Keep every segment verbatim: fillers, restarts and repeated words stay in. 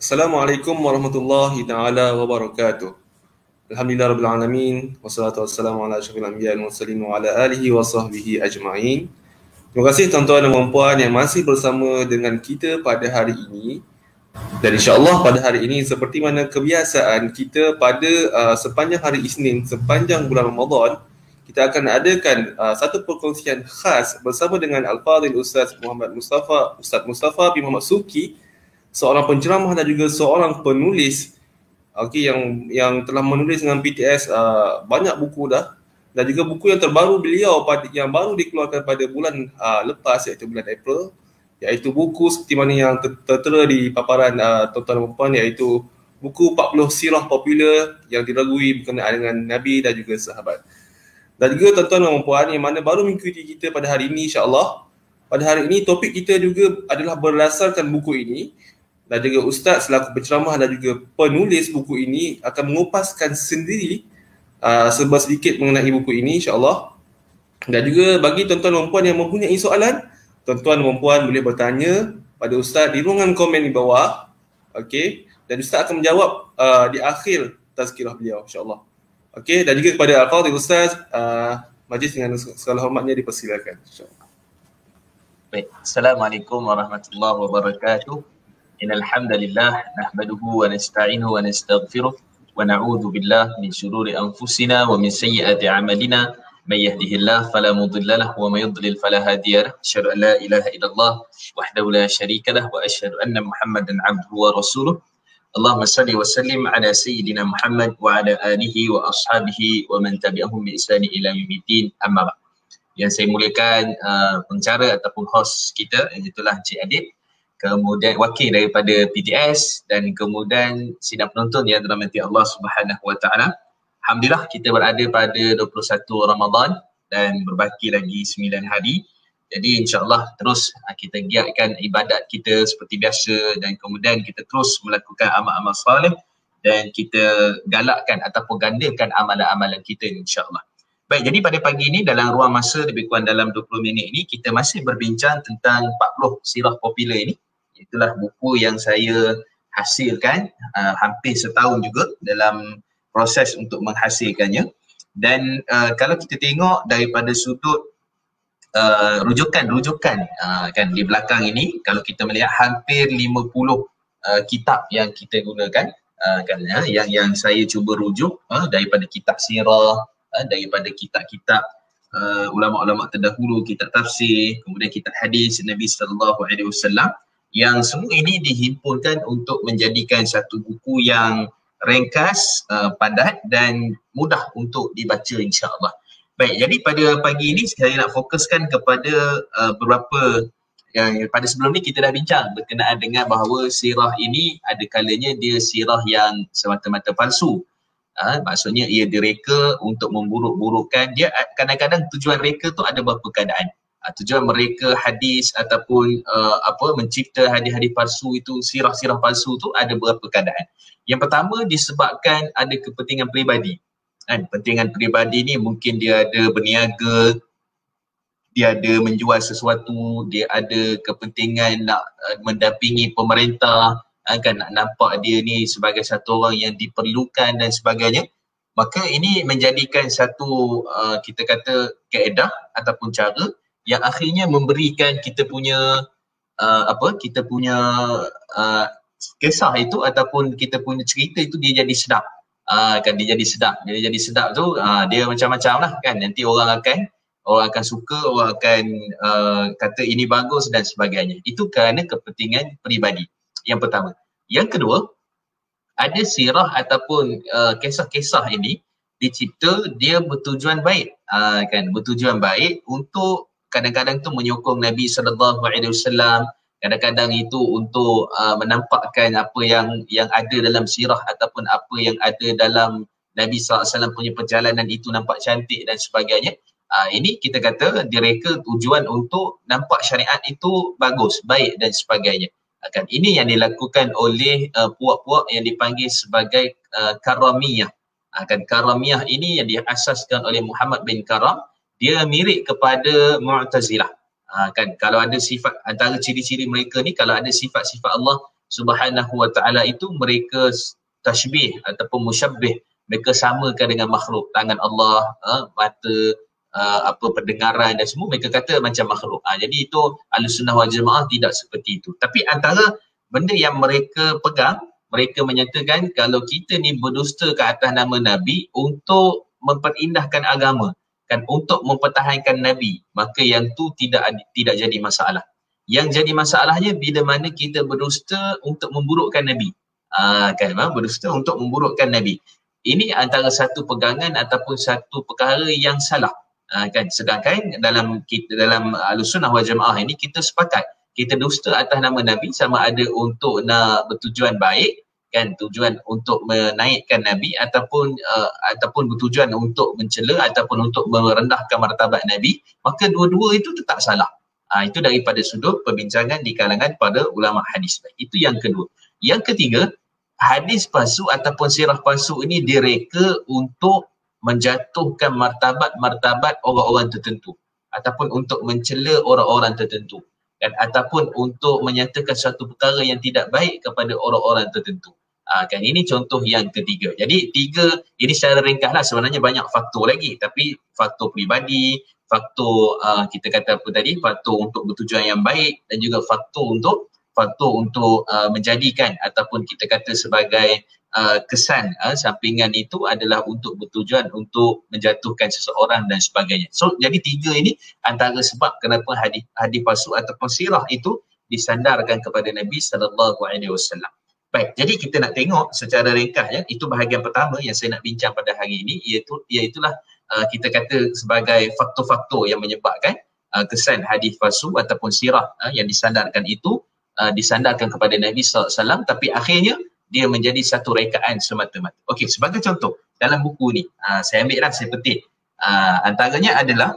Assalamualaikum warahmatullahi taala wabarakatuh. Alhamdulillah rabbil alamin wassalatu wassalamu ala asyrafil anbiya'i wal mursalin wa ala alihi wa sahbihi ajma'in. Terima kasih tuan-tuan dan puan-puan yang masih bersama dengan kita pada hari ini. Dan insya-Allah pada hari ini seperti mana kebiasaan kita pada uh, sepanjang hari Isnin sepanjang bulan Ramadan, kita akan adakan uh, satu perkongsian khas bersama dengan Al-Fadhil Ustaz Muhammad Mustafa Ustaz Mustafa bin Muhammad Suki, seorang penceramah dan juga seorang penulis okey yang yang telah menulis dengan P T S uh, banyak buku dah, dan juga buku yang terbaru beliau pada yang baru dikeluarkan pada bulan uh, lepas iaitu bulan April, iaitu buku seperti mana yang tertera di paparan uh, tuan-tuan dan puan, iaitu buku empat puluh sirah popular yang diragui berkenaan dengan Nabi dan juga sahabat. Dan juga tuan-tuan dan puan yang mana baru mengikuti kita pada hari ini, insya-Allah pada hari ini topik kita juga adalah berdasarkan buku ini, dan juga Ustaz selaku penceramah dan juga penulis buku ini akan mengupaskan sendiri uh, serba sedikit mengenai buku ini, insya-Allah. Dan juga bagi tuan-tuan dan puan yang mempunyai soalan, tuan-tuan dan puan boleh bertanya pada Ustaz di ruangan komen di bawah, okey, dan Ustaz akan menjawab uh, di akhir tazkirah beliau, insya-Allah. Okey, dan juga kepada Al-Fadhil Ustaz, uh, majlis dengan segala hormatnya dipersilakan, insya-Allah. Baik, Assalamualaikum warahmatullahi wabarakatuh. Innal hamdalillah nahmaduhu wa nasta'inuhu wa nastaghfiruh wa na'udzu billah min shururi anfusina wa min sayyiati a'malina. May yahdihillahu fala mudilla lahu wa may yudlil fala hadiya lahu. Asyhadu an la ilaha illallah wahdahu la syarika lahu wa asyhadu anna Muhammadan 'abduhu wa rasuluh. Allahumma shalli wa sallim ala sayyidina Muhammad wa ala alihi wa ashabihi wa man tabi'ahum bi ihsani ila yaumiddin. Amma ba'd. Yang saya muliakan uh, pengacara ataupun host kita, itulah Encik Adib, kemudian wakil daripada P T S, dan kemudian sidang penonton yang dirahmati Allah Subhanahu wa taala. Alhamdulillah kita berada pada dua puluh satu Ramadan dan berbaki lagi sembilan hari. Jadi insya-Allah terus kita giatkan ibadat kita seperti biasa, dan kemudian kita terus melakukan amal-amal soleh dan kita galakkan ataupun gandakan amalan-amalan kita, insya-Allah. Baik, jadi pada pagi ini dalam ruang masa lebih kurang dalam dua puluh minit ini kita masih berbincang tentang empat puluh sirah popular ini. Itulah buku yang saya hasilkan uh, hampir setahun juga dalam proses untuk menghasilkannya. Dan uh, kalau kita tengok daripada sudut uh, rujukan-rujukan uh, kan di belakang ini, kalau kita melihat hampir lima puluh uh, kitab yang kita gunakan, uh, kan uh, yang yang saya cuba rujuk uh, daripada kitab sirah, uh, daripada kitab-kitab uh, ulama-ulama terdahulu, kitab tafsir, kemudian kitab hadis Nabi sallallahu alaihi wasallam, yang semua ini dihimpunkan untuk menjadikan satu buku yang ringkas, uh, padat dan mudah untuk dibaca, insya-Allah. Baik, jadi pada pagi ini saya nak fokuskan kepada uh, beberapa yang pada sebelum ni kita dah bincang berkenaan dengan bahawa sirah ini ada kalanya dia sirah yang semata-mata palsu. Uh, maksudnya ia direka untuk memburuk-burukkan. Dia kadang-kadang tujuan reka tu ada beberapa keadaan. Uh, tujuan mereka hadis ataupun uh, apa mencipta hadis-hadis palsu itu, sirah-sirah palsu tu ada beberapa keadaan. Yang pertama disebabkan ada kepentingan peribadi. Kan, kepentingan peribadi ni mungkin dia ada berniaga, dia ada menjual sesuatu, dia ada kepentingan nak uh, mendampingi pemerintah, uh, kan nak nampak dia ni sebagai satu orang yang diperlukan dan sebagainya. Maka ini menjadikan satu uh, kita kata kaedah ataupun cara yang akhirnya memberikan kita punya uh, apa kita punya uh, kisah itu ataupun kita punya cerita itu dia jadi sedap. Uh, kan dia jadi sedap. Dia jadi sedap tu uh, dia macam-macam lah kan. Nanti orang akan orang akan suka, orang akan uh, kata ini bagus dan sebagainya. Itu kerana kepentingan peribadi. Yang pertama. Yang kedua, ada sirah ataupun uh, kisah-kisah ini dicipta dia bertujuan baik. Uh, kan bertujuan baik untuk kadang-kadang tu menyokong Nabi sallallahu alaihi wasallam, kadang-kadang itu untuk uh, menampakkan apa yang yang ada dalam sirah ataupun apa yang ada dalam Nabi sallallahu alaihi wasallam punya perjalanan itu nampak cantik dan sebagainya. Uh, ini kita kata direka tujuan untuk nampak syariat itu bagus, baik dan sebagainya. Uh, kan ini yang dilakukan oleh uh, puak-puak yang dipanggil sebagai uh, Karamiyah. Uh, kan Karamiyah ini yang diasaskan oleh Muhammad bin Karam. Dia mirip kepada Mu'tazilah. Ha, kan kalau ada sifat antara ciri-ciri mereka ni, kalau ada sifat-sifat Allah Subhanahu wa ta'ala itu mereka tashbih ataupun musyabbih, mereka samakan dengan makhluk. Tangan Allah, uh, mata, uh, apa pendengaran dan semua mereka kata macam makhluk. Uh, jadi itu Ahlussunnah wal Jamaah tidak seperti itu. Tapi antara benda yang mereka pegang, mereka menyatakan kalau kita ni berdusta ke atas nama Nabi untuk memperindahkan agama, kan, untuk mempertahankan Nabi, maka yang tu tidak tidak jadi masalah. Yang jadi masalahnya bila mana kita berdusta untuk memburukkan Nabi. Ah, kan, berdusta untuk memburukkan Nabi. Ini antara satu pegangan ataupun satu perkara yang salah. Ah, kan, sedangkan dalam kita dalam Ahlussunnah wal Jamaah ini kita sepakat kita dusta atas nama Nabi sama ada untuk nak bertujuan baik, kan, tujuan untuk menaikkan Nabi ataupun uh, ataupun bertujuan untuk mencela ataupun untuk merendahkan martabat Nabi, maka dua-dua itu tetap salah. Ha, itu daripada sudut perbincangan di kalangan para ulama hadis. Itu yang kedua. Yang ketiga, hadis palsu ataupun sirah palsu ini direka untuk menjatuhkan martabat-martabat orang-orang tertentu ataupun untuk mencela orang-orang tertentu, dan ataupun untuk menyatakan satu perkara yang tidak baik kepada orang-orang tertentu. Ha, kan, ini contoh yang ketiga. Jadi tiga ini secara ringkaslah, sebenarnya banyak faktor lagi, tapi faktor pribadi, faktor uh, kita kata apa tadi, faktor untuk bertujuan yang baik, dan juga faktor untuk faktor untuk uh, menjadikan ataupun kita kata sebagai uh, kesan uh, sampingan itu adalah untuk bertujuan untuk menjatuhkan seseorang dan sebagainya. So jadi tiga ini antara sebab kenapa hadis hadis palsu ataupun sirah itu disandarkan kepada Nabi sallallahu alaihi wasallam. Baik, jadi kita nak tengok secara ringkas, ya, itu bahagian pertama yang saya nak bincang pada hari ini, iaitu iaitulah uh, kita kata sebagai faktor-faktor yang menyebabkan uh, kesan hadis palsu ataupun sirah uh, yang disandarkan itu Uh, disandarkan kepada Nabi sallallahu alaihi wasallam, tapi akhirnya dia menjadi satu rekaan semata-mata. Okey, sebagai contoh dalam buku ni, uh, saya ambil lah, saya petik uh, antaranya adalah,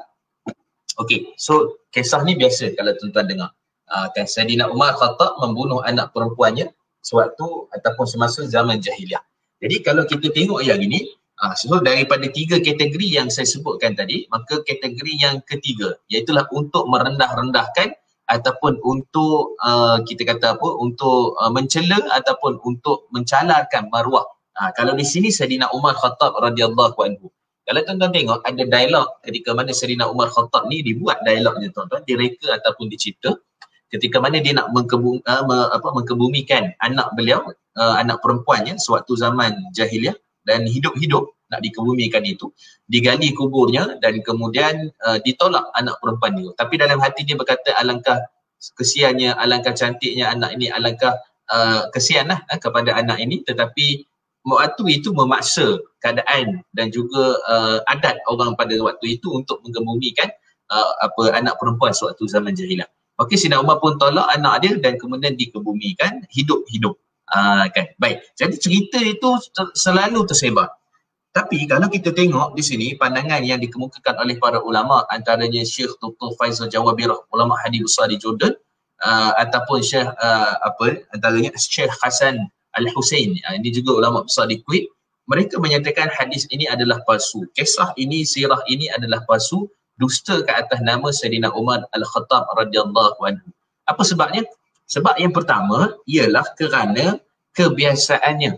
okey, so kisah ni biasa kalau tuan-tuan dengar, uh, kan, Saidina Umar Khattab membunuh anak perempuannya sewaktu ataupun semasa zaman jahiliah. Jadi kalau kita tengok yang ini, uh, so daripada tiga kategori yang saya sebutkan tadi, maka kategori yang ketiga iaitulah untuk merendah-rendahkan ataupun untuk uh, kita kata apa, untuk uh, mencela ataupun untuk mencalarkan maruah. Ha, kalau di sini Saidina Umar Khattab radhiyallahu anhu, kalau tuan-tuan tengok ada dialog ketika mana Saidina Umar Khattab ni dibuat dialognya, tuan-tuan, direka ataupun dicipta ketika mana dia nak mengkebum, uh, me, apa, mengkebumikan anak beliau, uh, anak perempuannya sewaktu zaman jahiliah, dan hidup-hidup nak dikebumikan itu, digali kuburnya dan kemudian uh, ditolak anak perempuan itu. Tapi dalam hati dia berkata, alangkah kesiannya, alangkah cantiknya anak ini, alangkah uh, kesianlah uh, kepada anak ini. Tetapi waktu itu memaksa keadaan dan juga uh, adat orang pada waktu itu untuk mengkebumikan uh, apa anak perempuan sewaktu zaman jahiliah. Okey, Saidina Umar pun tolak anak dia dan kemudian dikebumikan hidup-hidup. Uh, kan, baik. Jadi cerita itu ter- selalu tersebar. Tapi kalau kita tengok di sini pandangan yang dikemukakan oleh para ulama, antaranya Syekh Doktor Faizal Jawabirah, ulama hadis besar di Jordan, uh, ataupun Syekh uh, apa antaranya Syekh Hasan Al-Husain, uh, ini juga ulama besar di Kuwait, mereka menyatakan hadis ini adalah palsu. Kisah ini, sirah ini adalah palsu, dusta ke atas nama Saidina Umar Al-Khattab radhiyallahu anhu. Apa sebabnya? Sebab yang pertama ialah kerana kebiasaannya.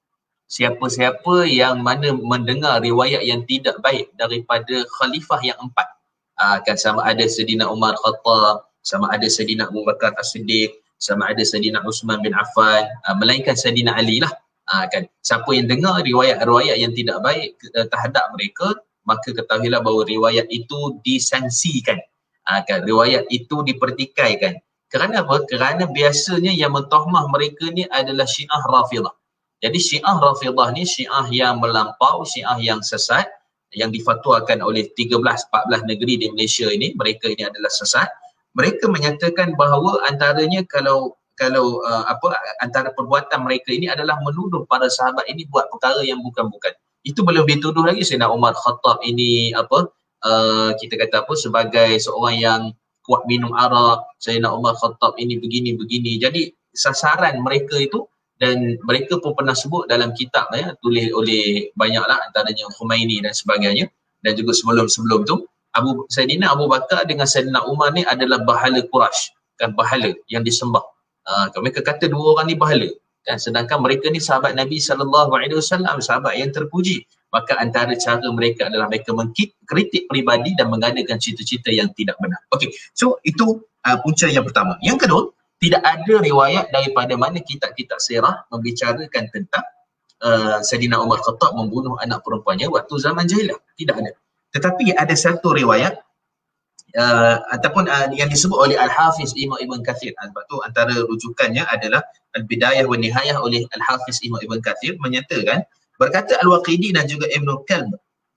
Siapa-siapa yang mana mendengar riwayat yang tidak baik daripada khalifah yang empat, aa, kan, sama ada Saidina Umar Khattab, sama ada Saidina Abu Bakar As-Siddiq, sama ada Saidina Uthman bin Affan, aa, melainkan Saidina Ali lah, aa, kan, siapa yang dengar riwayat-riwayat yang tidak baik uh, terhadap mereka, maka ketahuilah bahawa riwayat itu disangsikan, aa, kan, riwayat itu dipertikaikan. Kerana apa? Kerana biasanya yang mentahmah mereka ni adalah Syiah Rafidah. Jadi Syiah Rafidah ni Syiah yang melampau, Syiah yang sesat, yang difatwakan oleh tiga belas empat belas negeri di Malaysia ini, mereka ini adalah sesat. Mereka menyatakan bahawa antaranya kalau kalau uh, apa antara perbuatan mereka ini adalah menuduh para sahabat ini buat perkara yang bukan-bukan. Itu belum dituduh lagi Saidina Umar Khattab ini apa uh, kita kata apa sebagai seorang yang kuat minum arak, Saidina Umar Khattab ini begini-begini. Jadi sasaran mereka itu, dan mereka pun pernah sebut dalam kitab, ya, tulis oleh banyaklah antaranya Khumaini dan sebagainya, dan juga sebelum-sebelum tu Abu Saidina Abu Bakar dengan Saidina Umar ni adalah bahala Quraisy, kan, bahala yang disembah. Uh, mereka kata dua orang ni bahala. Kan? Sedangkan mereka ni sahabat Nabi sallallahu alaihi wasallam, sahabat yang terpuji. Maka antara cara mereka adalah mereka mengkritik peribadi dan mengadakan cerita-cerita yang tidak benar. Okey, so itu uh, punca yang pertama. Yang kedua, tidak ada riwayat daripada mana kitab-kitab sirah membicarakan tentang uh, Saidina Umar Khattab membunuh anak perempuannya waktu zaman jahiliah. Tidak ada. Tetapi ada satu riwayat uh, ataupun uh, yang disebut oleh Al-Hafiz Imam Ibn Kathir. Sebab tu antara rujukannya adalah Al-Bidayah wa Nihayah oleh Al-Hafiz Imam Ibn Kathir menyatakan, berkata Al-Waqidi dan juga Ibn Kalb,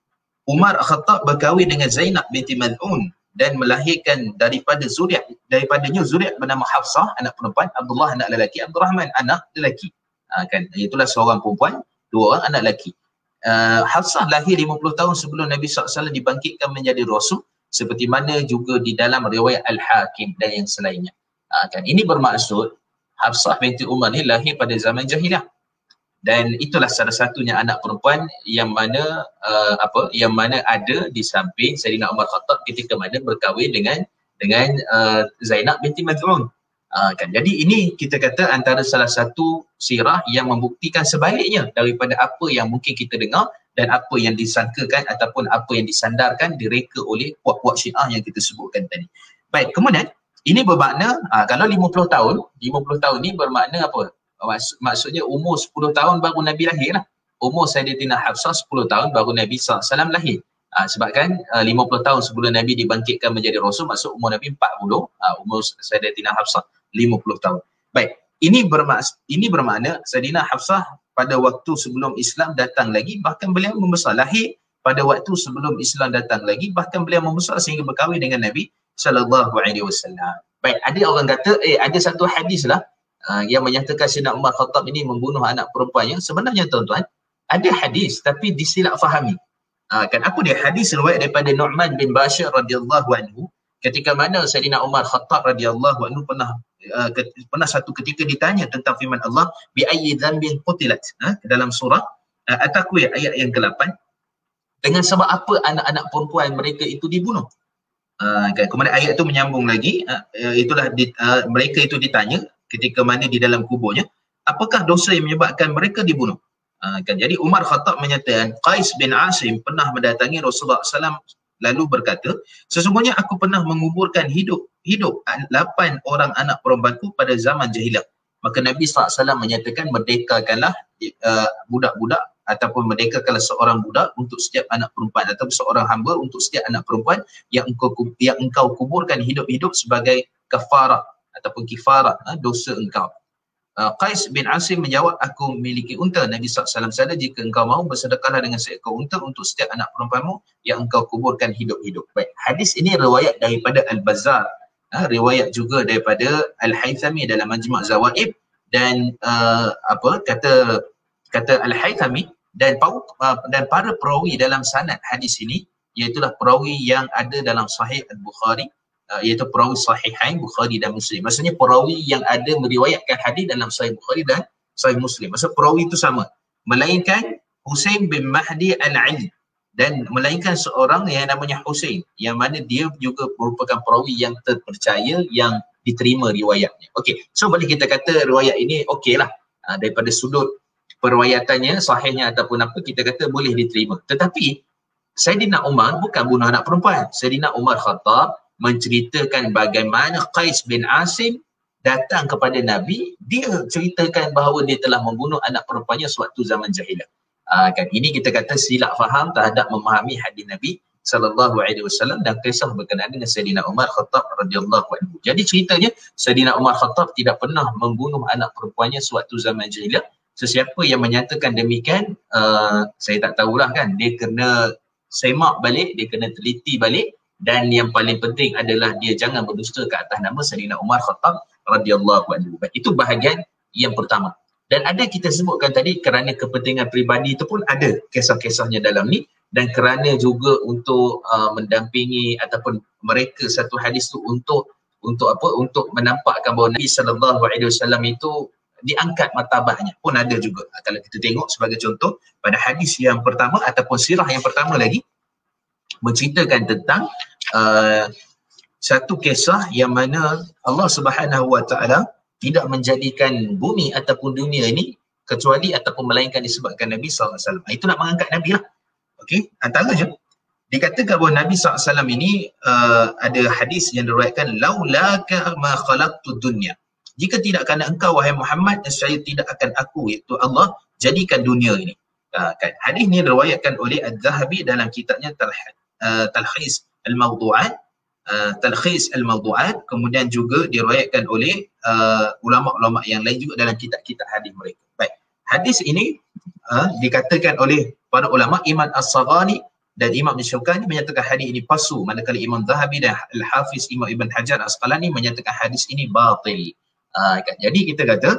Umar Khattab berkahwin dengan Zainab binti Mad'un dan melahirkan daripada zuriat daripadanya zuriat bernama Hafsah anak perempuan, Abdullah anak lelaki, Abdul Rahman anak lelaki. Ha, kan, itulah seorang perempuan, dua orang anak lelaki. Uh, Hafsah lahir lima puluh tahun sebelum Nabi sallallahu alaihi wasallam dibangkitkan menjadi rasul, seperti mana juga di dalam riwayat Al-Hakim dan yang selainnya. Ha, kan, ini bermaksud Hafsah binti Umar ni lahir pada zaman jahiliah. Dan itulah salah satunya anak perempuan yang mana uh, apa yang mana ada di samping Saidina Umar Khattab ketika mana berkahwin dengan dengan uh, Zainab binti Mad'un. Uh, kan, jadi ini kita kata antara salah satu sirah yang membuktikan sebaliknya daripada apa yang mungkin kita dengar dan apa yang disangkakan ataupun apa yang disandarkan direka oleh puak-puak Syiah yang kita sebutkan tadi. Baik, kemudian ini bermakna uh, kalau lima puluh tahun, lima puluh tahun ni bermakna apa? Maksud, maksudnya umur sepuluh tahun baru Nabi lahir lah. Umur Sayyidatina Hafsah sepuluh tahun baru Nabi sallallahu alaihi wasallam lahir. Ha, sebab kan uh, lima puluh tahun sebelum Nabi dibangkitkan menjadi Rasul, maksud umur Nabi empat puluh, uh, umur Sayyidatina Hafsah lima puluh tahun. Baik, ini bermaks ini bermakna Sayyidatina Hafsah pada waktu sebelum Islam datang lagi, bahkan beliau membesar, lahir pada waktu sebelum Islam datang lagi, bahkan beliau membesar sehingga berkahwin dengan Nabi sallallahu alaihi wasallam. Baik, ada orang kata eh ada satu hadis lah Uh, yang menyatakan Saidina Umar Khattab ini membunuh anak perempuannya. Sebenarnya tuan-tuan, ada hadis tapi disilap fahami. Uh, kan apa dia? Hadis riwayat daripada Nu'man bin Bashir radhiyallahu anhu, ketika mana Saidina Umar Khattab radhiyallahu anhu pernah uh, ke, pernah satu ketika ditanya tentang firman Allah bi ayyi dhanbin qutilat, uh, dalam surah uh, At-Takwir ayat yang ke lapan, dengan sebab apa anak-anak perempuan mereka itu dibunuh. Uh, kan, kemudian ayat itu menyambung lagi, uh, uh, itulah di, uh, mereka itu ditanya ketika mana di dalam kuburnya, apakah dosa yang menyebabkan mereka dibunuh? Uh, kan, jadi Umar Khattab menyatakan, Qais bin Asim pernah mendatangi Rasulullah sallallahu alaihi wasallam lalu berkata, sesungguhnya aku pernah menguburkan hidup hidup lapan orang anak perempuanku pada zaman jahiliah. Maka Nabi sallallahu alaihi wasallam menyatakan, merdekakanlah uh, budak-budak ataupun merdekakanlah seorang budak untuk setiap anak perempuan atau seorang hamba untuk setiap anak perempuan yang engkau yang engkau kuburkan hidup-hidup sebagai kafarah ataupun kifarah ha, dosa engkau. Uh, Qais bin Asim menjawab, aku memiliki unta. Nabi sallallahu alaihi wasallam bersabda, jika engkau mahu bersedekahlah dengan seekor unta untuk setiap anak perempuanmu yang engkau kuburkan hidup-hidup. Baik, hadis ini riwayat daripada Al-Bazzar, ha, riwayat juga daripada Al-Haythami dalam Majmu' Zawaid, dan uh, apa kata kata Al-Haythami dan uh, dan para perawi dalam sanad hadis ini, iaitulah perawi yang ada dalam Sahih Al-Bukhari, Uh, iaitu perawi Sahihain Bukhari dan Muslim. Maksudnya perawi yang ada meriwayatkan hadis dalam Sahih Bukhari dan Sahih Muslim. Maksud perawi itu sama. Melainkan Husain bin Mahdi Al-Ali, dan melainkan seorang yang namanya Husain, yang mana dia juga merupakan perawi yang terpercaya, yang diterima riwayatnya. Okey, so boleh kita kata riwayat ini okey lah. Uh, daripada sudut perwayatannya, sahihnya ataupun apa, kita kata boleh diterima. Tetapi Saidina Umar bukan bunuh anak perempuan. Saidina Umar Khattab menceritakan bagaimana Qais bin Asim datang kepada Nabi, dia ceritakan bahawa dia telah membunuh anak perempuannya sewaktu zaman jahiliah. Uh, kan, ini kita kata silap faham terhadap memahami hadis Nabi sallallahu alaihi wasallam dan kisah berkenaan dengan Saidina Umar Khattab radhiyallahu anhu. Jadi ceritanya Saidina Umar Khattab tidak pernah membunuh anak perempuannya sewaktu zaman jahiliah. Sesiapa yang menyatakan demikian, uh, saya tak tahulah kan, dia kena semak balik, dia kena teliti balik. Dan yang paling penting adalah dia jangan berdusta ke atas nama Saidina Umar Khattab radhiyallahu anhu. Itu bahagian yang pertama. Dan ada kita sebutkan tadi kerana kepentingan peribadi itu pun ada kisah-kisahnya dalam ni, dan kerana juga untuk uh, mendampingi ataupun mereka satu hadis tu untuk untuk apa untuk menampakkan bahawa Nabi sallallahu alaihi wasallam itu diangkat martabatnya pun ada juga. Kalau kita tengok sebagai contoh pada hadis yang pertama ataupun sirah yang pertama lagi menceritakan tentang uh, satu kisah yang mana Allah Subhanahu Wa Taala tidak menjadikan bumi ataupun dunia ini kecuali ataupun melainkan disebabkan Nabi sallallahu alaihi wasallam. Itu nak mengangkat Nabi lah. Okey, antara je dikatakan bahawa Nabi sallallahu alaihi wasallam ini uh, ada hadis yang diriwayatkan, laulaka ma khalaqtud dunya. Jika tidak kerana engkau wahai Muhammad, saya tidak akan aku, iaitu Allah, jadikan dunia ini. Uh, kan? Hadis ni diriwayatkan oleh Az-Zahabi dalam kitabnya uh, Talkhis Al-Mawdu'at, uh, Talkhis Al-Mawdu'at, kemudian juga diriwayatkan oleh uh, ulama-ulama yang lain juga dalam kitab-kitab hadis mereka. Baik. Hadis ini uh, dikatakan oleh para ulama, Imam As-Saghani dan Imam Syukani menyatakan hadis ini palsu, manakala Imam Zahabi dan Al-Hafiz Imam Ibn Hajar Asqalani menyatakan hadis ini batil. Uh, kan? Jadi kita kata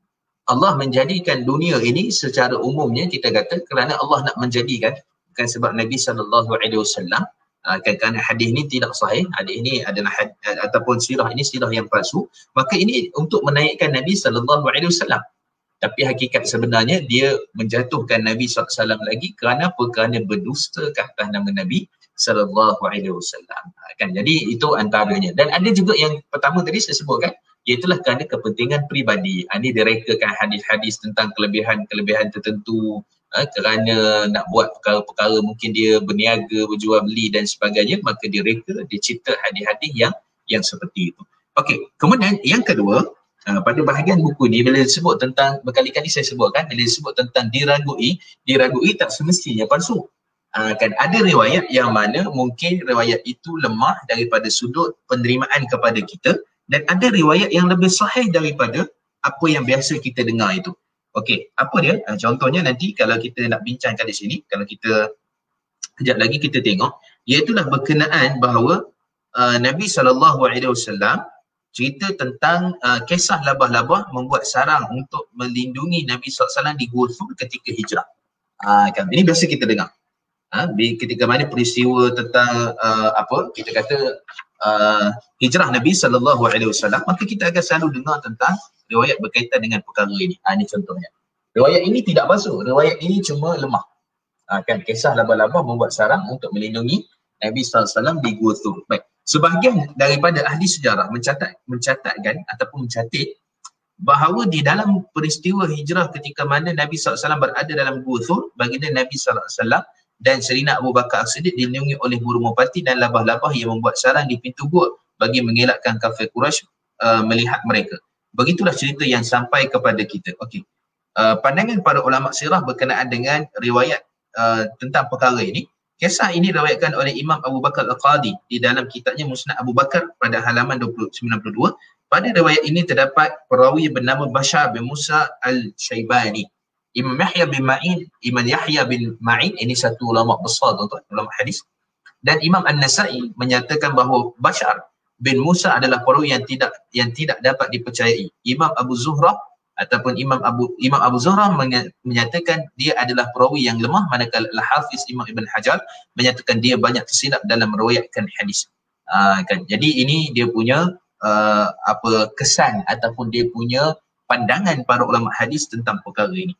Allah menjadikan dunia ini secara umumnya kita kata kerana Allah nak menjadikan, bukan sebab Nabi sallallahu alaihi wasallam. Uh, kan, kerana hadis ini tidak sahih, hadis ini adalah had, ataupun sirah ini sirah yang palsu, maka ini untuk menaikkan Nabi sallallahu alaihi wasallam. Tapi hakikat sebenarnya dia menjatuhkan Nabi sallallahu alaihi wasallam lagi kerana apa? Kerana berdusta ke atas nama Nabi sallallahu alaihi wasallam. Kan, jadi itu antaranya. Dan ada juga yang pertama tadi saya sebutkan, iaitulah kerana kepentingan peribadi. Ini direkakan hadis-hadis tentang kelebihan-kelebihan tertentu, eh, kerana nak buat perkara-perkara mungkin dia berniaga, berjual beli dan sebagainya, maka direka, dicipta hadis-hadis yang yang seperti itu. Okey, kemudian yang kedua, Uh, pada bahagian buku ni bila disebut tentang, berkali-kali saya sebutkan, bila disebut tentang diragui, diragui tak semestinya palsu. Uh, kan ada riwayat yang mana mungkin riwayat itu lemah daripada sudut penerimaan kepada kita, dan ada riwayat yang lebih sahih daripada apa yang biasa kita dengar itu. Okey, apa dia? Uh, contohnya nanti kalau kita nak bincangkan di sini, kalau kita kejap lagi kita tengok, iaitulah berkenaan bahawa uh, Nabi sallallahu alaihi wasallam cerita tentang uh, kisah labah-labah membuat sarang untuk melindungi Nabi sallallahu alaihi wasallam di Gua Thur ketika hijrah. Uh, kan? Ini biasa kita dengar. Uh, ketika mana peristiwa tentang uh, apa kita kata uh, hijrah Nabi sallallahu alaihi wasallam, maka kita akan selalu dengar tentang riwayat berkaitan dengan perkara ini. Uh, ini contohnya. Riwayat ini tidak palsu, riwayat ini cuma lemah. Uh, kan? Kisah labah-labah membuat sarang untuk melindungi Nabi sallallahu alaihi wasallam di Gua Thur. Baik. Sebahagian daripada ahli sejarah mencatat mencatatkan ataupun mencatat bahawa di dalam peristiwa hijrah ketika mana Nabi sallallahu alaihi wasallam berada dalam Gua Thur, baginda Nabi sallallahu alaihi wasallam dan Serina Abu Bakar As-Siddiq dilindungi oleh burung merpati dan labah-labah yang membuat sarang di pintu gua bagi mengelakkan kafir Quraisy uh, melihat mereka. Begitulah cerita yang sampai kepada kita. Okey. Uh, pandangan para ulama sirah berkenaan dengan riwayat uh, tentang perkara ini. Kisah ini diriwayatkan oleh Imam Abu Bakar Al-Qadi di dalam kitabnya Musnad Abu Bakar pada halaman dua puluh sembilan puluh dua. Pada riwayat ini terdapat perawi bernama Bashar bin Musa Al-Shaybani. Imam Yahya bin Ma'in, Imam Yahya bin Ma'in ini satu ulama besar tuan-tuan, ulama hadis. Dan Imam An-Nasai menyatakan bahawa Bashar bin Musa adalah perawi yang tidak yang tidak dapat dipercayai. Imam Abu Zuhrah ataupun Imam Abu Imam Abu Zuhrah menyatakan dia adalah perawi yang lemah, manakala Al-Hafiz Imam Ibn Hajar menyatakan dia banyak tersilap dalam meriwayatkan hadis. Uh, kan? Jadi ini dia punya uh, apa kesan ataupun dia punya pandangan para ulama hadis tentang perkara ini.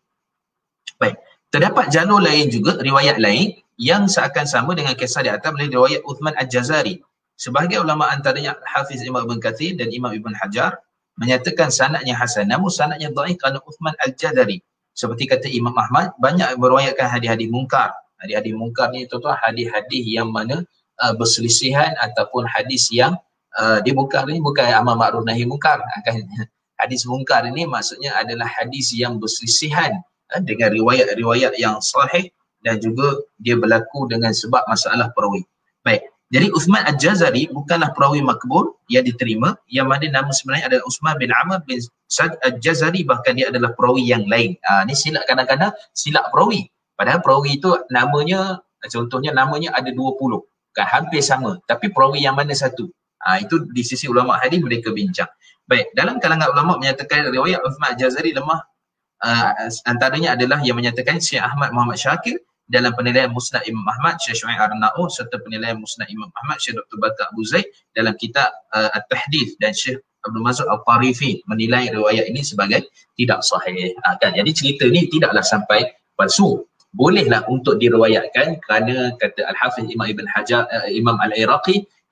Baik, terdapat jalur lain juga, riwayat lain yang seakan sama dengan kisah di atas melalui riwayat Uthman Al-Jazari. Sebahagian ulama antaranya Hafiz Imam Ibn Kathir dan Imam Ibn Hajar menyatakan sanadnya hasan, namun sanadnya dhaif kerana Uthman Al-Jazari. Seperti kata Imam Ahmad, banyak meriwayatkan hadis-hadis mungkar. Hadis-hadis mungkar ni tuan-tuan, hadis-hadis yang mana uh, berselisihan ataupun hadis yang uh, dia mungkar ni bukan amar ma'ruf nahi mungkar. Hadis mungkar ini maksudnya adalah hadis yang berselisihan uh, dengan riwayat-riwayat yang sahih dan juga dia berlaku dengan sebab masalah perawi. Baik. Jadi Uthman Al-Jazari bukanlah perawi makbul yang diterima, yang mana nama sebenarnya adalah Uthman bin Amr bin Sa'd Al-Jazari, bahkan dia adalah perawi yang lain. Ah, ni silap, kadang-kadang silap perawi. Padahal perawi itu namanya, contohnya namanya ada dua puluh. Kan hampir sama, tapi perawi yang mana satu? Ah, itu di sisi ulama hadis mereka bincang. Baik, dalam kalangan ulama menyatakan riwayat Uthman Al-Jazari lemah. Uh, antaranya adalah yang menyatakan Syekh Ahmad Muhammad Syakir dalam penilaian Musnad Imam Ahmad, Syekh Syuaib Ar-Naud serta penilaian Musnad Imam Ahmad Syekh Doktor Bakar Abu Zaid dalam kitab uh, At-Tahdith, dan Syekh Abdul Mazud Al-Tarifi menilai riwayat ini sebagai tidak sahih. Uh, kan? Jadi cerita ni tidaklah sampai palsu. Bolehlah untuk diriwayatkan kerana kata Al-Hafiz Imam Ibn Hajar, uh, Imam Al-Iraqi,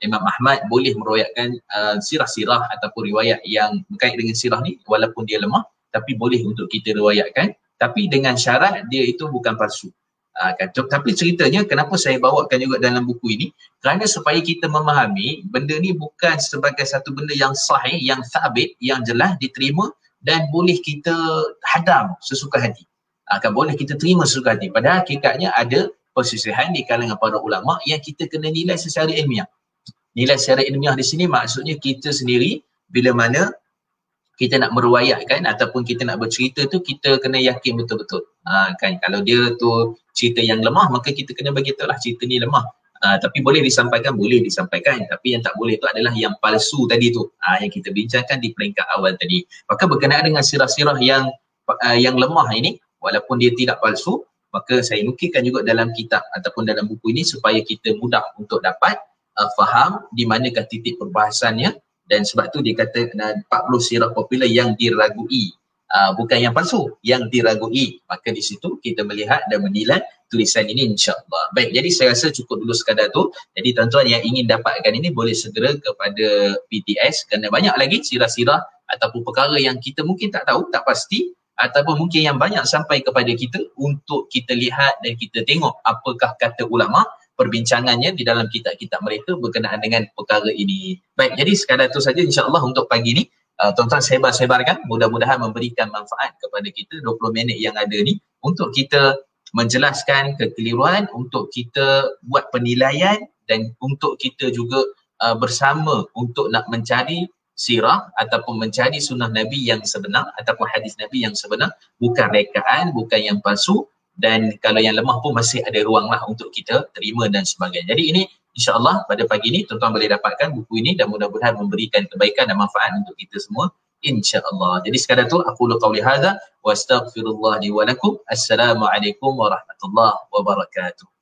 Imam Ahmad boleh meroyakkan uh, sirah-sirah ataupun riwayat yang berkait dengan sirah ni walaupun dia lemah, tapi boleh untuk kita riwayatkan, tapi dengan syarat dia itu bukan palsu. Uh, kan? Tapi ceritanya kenapa saya bawakan juga dalam buku ini, kerana supaya kita memahami benda ni bukan sebagai satu benda yang sahih, yang sabit, yang jelas diterima dan boleh kita hadam sesuka hati. Akan boleh kita terima sesuka hati. Padahal hakikatnya ada perselisihan di kalangan para ulama yang kita kena nilai secara ilmiah. Nilai secara ilmiah di sini maksudnya kita sendiri bila mana kita nak meruayatkan ataupun kita nak bercerita tu, kita kena yakin betul-betul. Ha, kan kalau dia tu cerita yang lemah, maka kita kena bagi tahu lah cerita ni lemah. Ha, tapi boleh disampaikan, boleh disampaikan. Tapi yang tak boleh tu adalah yang palsu tadi tu. Ha, yang kita bincangkan di peringkat awal tadi. Maka berkenaan dengan sirah-sirah yang uh, yang lemah ini, walaupun dia tidak palsu, maka saya nukilkan juga dalam kitab ataupun dalam buku ini supaya kita mudah untuk dapat Uh, faham di manakah titik perbahasannya, dan sebab tu dia kata uh, empat puluh sirah popular yang diragui, uh, bukan yang palsu, yang diragui. Maka di situ kita melihat dan menilai tulisan ini, insya-Allah. Baik, jadi saya rasa cukup dulu sekadar tu. Jadi tuan-tuan yang ingin dapatkan ini boleh segera kepada P T S, kerana banyak lagi sirah-sirah ataupun perkara yang kita mungkin tak tahu, tak pasti, ataupun mungkin yang banyak sampai kepada kita untuk kita lihat dan kita tengok apakah kata ulama perbincangannya di dalam kitab-kitab mereka berkenaan dengan perkara ini. Baik, jadi sekadar itu saja insya-Allah untuk pagi ni. Uh, tuan-tuan sebar-sebarkan, mudah-mudahan memberikan manfaat kepada kita dua puluh minit yang ada ni untuk kita menjelaskan kekeliruan, untuk kita buat penilaian dan untuk kita juga uh, bersama untuk nak mencari sirah ataupun mencari sunnah Nabi yang sebenar ataupun hadis Nabi yang sebenar, bukan rekaan, bukan yang palsu. Dan kalau yang lemah pun masih ada ruang lah untuk kita terima dan sebagainya. Jadi ini insya-Allah pada pagi ini tuan-tuan boleh dapatkan buku ini dan mudah-mudahan memberikan kebaikan dan manfaat untuk kita semua, insya-Allah. Jadi sekadar tu aku qauli hadza wa astaghfirullah li wa lakum. Assalamualaikum warahmatullahi wabarakatuh.